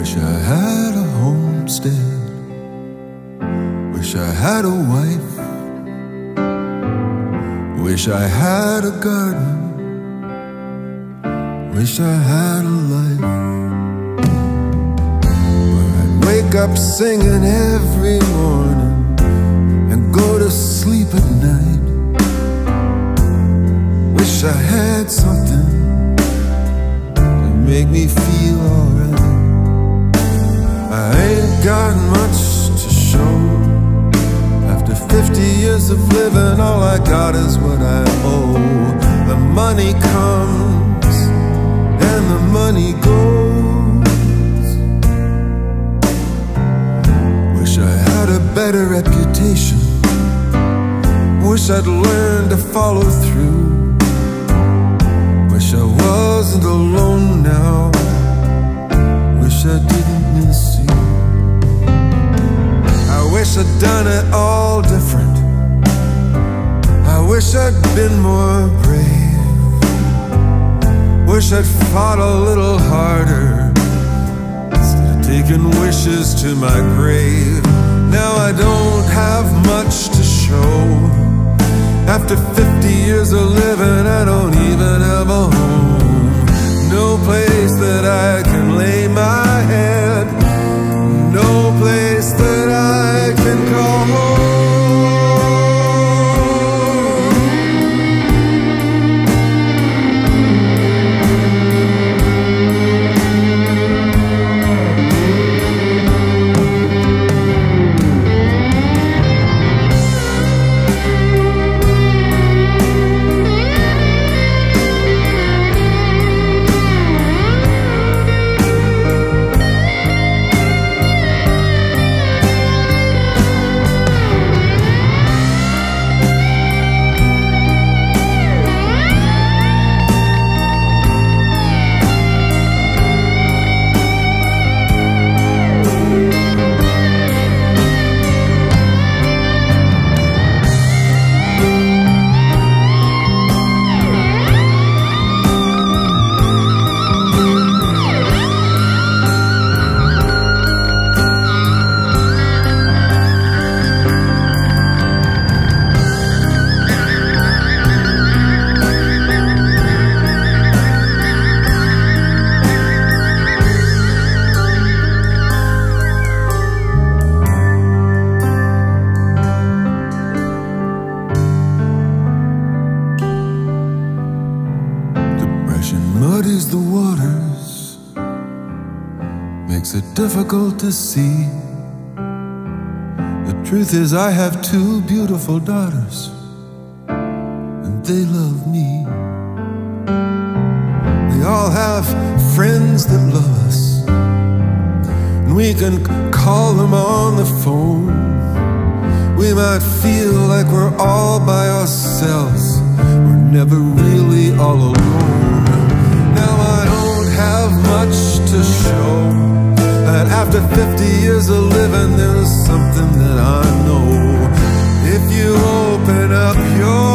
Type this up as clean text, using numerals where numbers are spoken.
Wish I had a homestead. Wish I had a wife. Wish I had a garden. Wish I had a life where I'd wake up singing every morning and go to sleep at night. Wish I had something to make me feel alright. I ain't got much to show. After 50 years of living, all I got is what I owe. The money comes and the money goes. Wish I had a better reputation. Wish I'd learned to follow through. Wish I wasn't alone now. Wish I didn't miss you. I wish I'd done it all different. I wish I'd been more brave. Wish I'd fought a little harder instead of taking wishes to my grave. Now I don't have much to show. After 50 years of living, I don't even have a home. No place that I can lay my head. No place that I can call home. Muddies the waters, makes it difficult to see. The truth is I have two beautiful daughters, and they love me. They all have friends that love us, and we can call them on the phone. We might feel like we're all by ourselves. We're never really all alone. Now I don't have much to show, but after 50 years of living, there's something that I know. If you open up your